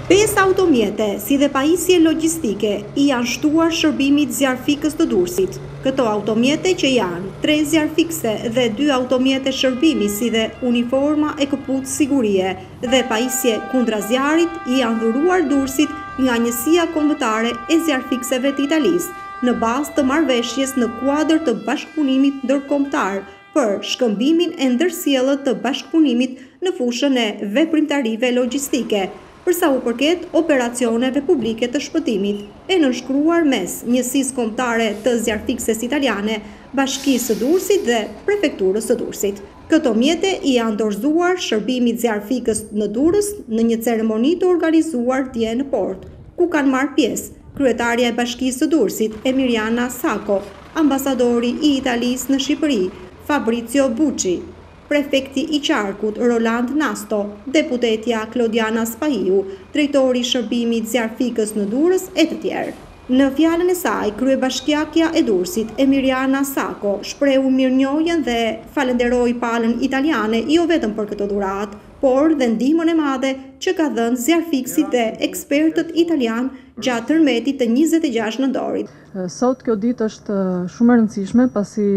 5 automjete, si dhe pajisje logjistike, i janë shtuar shërbimit zjarfikës të Durrësit. Këto automjete që janë 3 zjarfikse dhe 2 automjete shërbimi, si dhe uniforma e këpucë sigurie dhe pajisje kundra zjarit, i janë dhuruar Durrësit nga Njësia Kombëtare e Zjarfikseve të Italisë, në bazë të marrëveshjes në kuadër të bashkëpunimit ndërkombëtar për shkëmbimin e ndërsjellët të bashkëpunimit në fushën e veprimtarive logjistike, përsa u përket operacioneve publike të shpëtimit, e nënshkruar mes Njësisë Kombëtare të Zjarfikses Italiane, Bashkisë së Durrësit dhe Prefekturës së Durrësit. Këto mjete i janë dorëzuar shërbimit zjarfikës në Durrës në një ceremoni të organizuar dje në port, ku kanë marrë pjesë kryetarja e Bashkisë së Durrësit, Emiliana Sako, ambasadori i Italisë në Shqipëri, Fabrizio Bucci, prefekti i Qarkut, Roland Nasto, deputetja Klodiana Spahiu, drejtori shërbimit zjarfikës në Durrës e të tjerë. Në fjalën e saj, kryebashkiakja e Durrësit, Emiliana Sako, shprehu mirënjohjen dhe falenderoi palën italiane jo vetëm për këtë dhuratë, por dhe ndihmën e madhe që ka dhënë zjarfikësit dhe ekspertët italian gjatë tërmetit të 26 nëntorit. Sot kjo ditë është shumë e rëndësishme pasi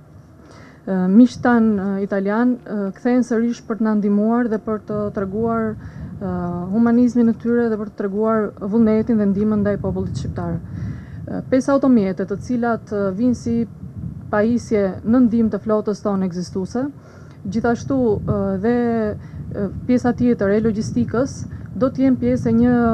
miqtan italian kthehen sërish për të na ndihmuar dhe për të treguar humanizmin e tyre dhe për të treguar vullnetin dhe ndihmën ndaj popullit shqiptar. 5 automjete, të cilat vinë si pajisje në ndihmë të flotës tonë ekzistuese, gjithashtu dhe pjesa tjetër e logjistikës do të jenë pjesë e një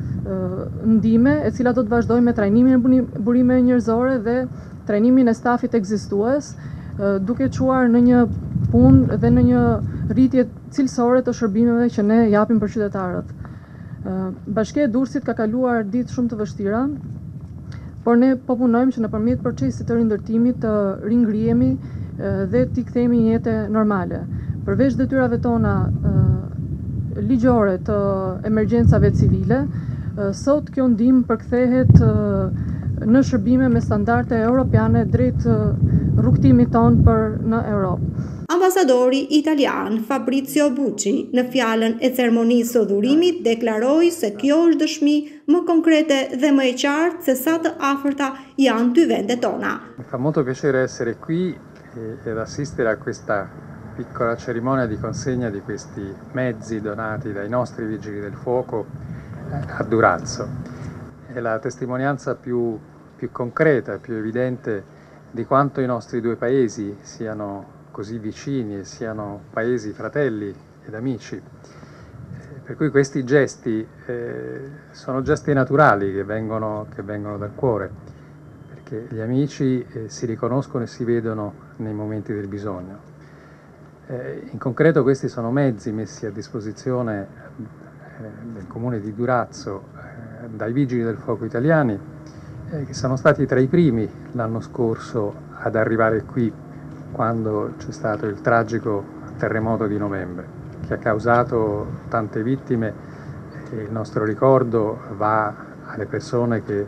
ndihme e cila do të vazhdojë me trajnimin e burimeve njerëzore dhe trajnimin e stafit ekzistues, duke çuar në një punë dhe në një rritje cilësore të shërbimeve që ne japim për qytetarët. Bashkia e Durrësit ka kaluar ditë shumë të vështira, por ne po punojmë që nëpërmjet procesit të rindërtimit të ringrihemi dhe t'i kthehemi një jetë normale. Përveç detyrave tona ligjore të emergjencave civile, sot kjo ndihmë përkthehet në shërbime me standarde europiane drejt rrugtimit tonë për në Europë. Ambasadori italian Fabrizio Bucci në fjalën e ceremonisë së dhurimit deklaroi se kjo është dëshmi më konkrete dhe më e qartë se sa të afërta janë dy vendet tona. Mi fa molto piacere essere qui ed assistere a questa piccola cerimonia di consegna di questi mezzi donati dai nostri vigili del fuoco a Durazzo. È la testimonianza più concreta, più evidente di quanto i nostri due paesi siano così vicini e siano paesi fratelli ed amici. Per cui questi gesti sono gesti naturali che vengono dal cuore, perché gli amici si riconoscono e si vedono nei momenti del bisogno. In concreto questi sono mezzi messi a disposizione del comune di Durazzo dai vigili del fuoco italiani, che sono stati tra i primi l'anno scorso ad arrivare qui quando c'è stato il tragico terremoto di novembre, che ha causato tante vittime e il nostro ricordo va alle persone che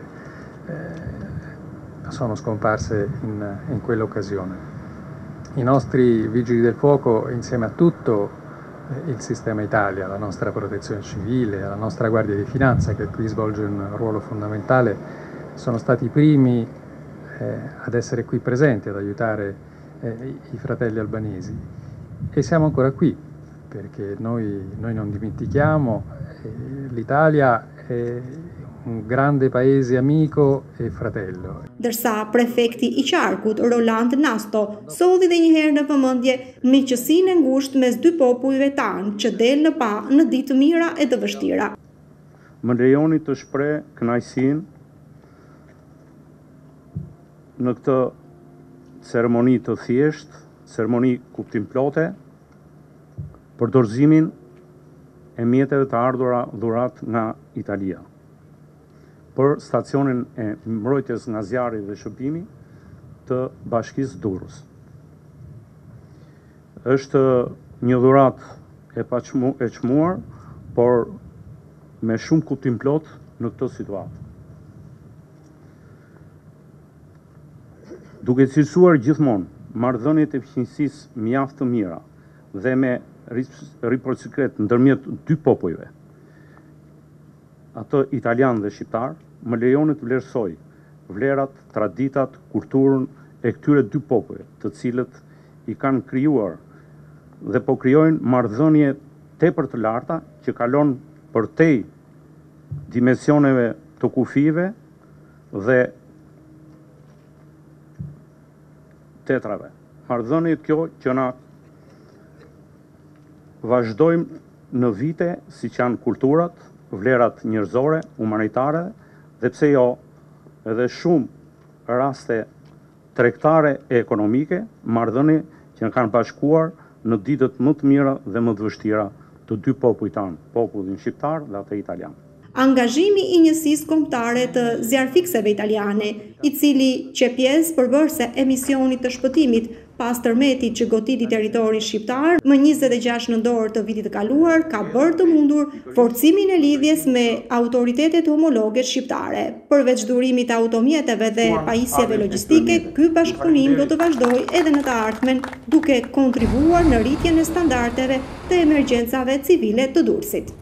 sono scomparse in quell'occasione. I nostri vigili del fuoco, insieme a tutto il sistema Italia, la nostra protezione civile, la nostra Guardia di Finanza, che qui svolge un ruolo fondamentale, sono stati i primi ad essere qui presenti, ad aiutare i fratelli albanesi. E siamo ancora qui, perché noi non dimentichiamo, l'Italia è un grande paese amico e fratello. Dërsa prefekti i Qarkut, Roland Nasto, solli dhe një herë në vëmendje miqësinë e ngushtë mes dy popujve tanë që del në pa në ditë të mira e të vështira. Më lejoni të shpreh kënaqësinë në këtë ceremoni të thjeshtë, ceremoni kuptimplote për dorëzimin e mjeteve të ardhura dhurat nga Italia për stacionin e mbrojtjes nga zjarri dhe shërbimi të Bashkisë Durrës. Është një dhuratë e çmuar, por me shumë kuptim plot në këtë situatë. Duke cilësuar gjithmonë marrëdhëniet e fqinjësisë mjaft të mira dhe me reciprocitet ndërmjet dy popujve, atë italian dhe shqiptar, më lejoni të vlerësoj vlerat, traditat, kulturën e këtyre dy popujve, të cilët i kanë krijuar dhe po krijojnë marrëdhënie tepër të larta që kalon përtej dimensioneve të kufive dhe tetrave. Marrëdhënie kjo që na vazhdojmë në vite si që janë kulturat, vlerat njerëzore, humanitare, dhe pse jo edhe shumë raste tregtare e ekonomike, marrëdhënie që në kanë bashkuar në ditët më të mira dhe më të vështira të dy popujt tanë, popullin shqiptar dhe atë italian. Angazhimi i njësisë kombëtare të zjarfikseve italiane, i cili që pjesë përbërëse emisionit të shpëtimit pas tërmetit që goditi territorin shqiptar më 26 nëntor të vitit të kaluar, ka bërë të mundur forcimin e lidhjes me autoritetet homologe shqiptare. Përveç durimit të automjeteve dhe pajisjeve logjistike, ky bashkëpunim do të vazhdojë edhe në të ardhmen, duke kontribuar në rritjen e standardeve të emergjencave civile të Durrësit.